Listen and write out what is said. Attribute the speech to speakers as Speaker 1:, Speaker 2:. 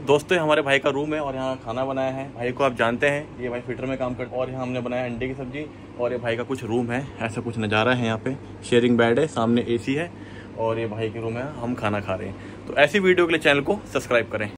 Speaker 1: दोस्तों हमारे भाई का रूम है और यहाँ खाना बनाया है। भाई को आप जानते हैं, ये भाई फिटर में काम करते हैं। और यहाँ हमने बनाया अंडे की सब्जी और ये भाई का कुछ रूम है। ऐसा कुछ नज़ारा है यहाँ पे। शेयरिंग बेड है, सामने AC है और ये भाई के रूम है, हम खाना खा रहे हैं। तो ऐसी वीडियो के लिए चैनल को सब्सक्राइब करें।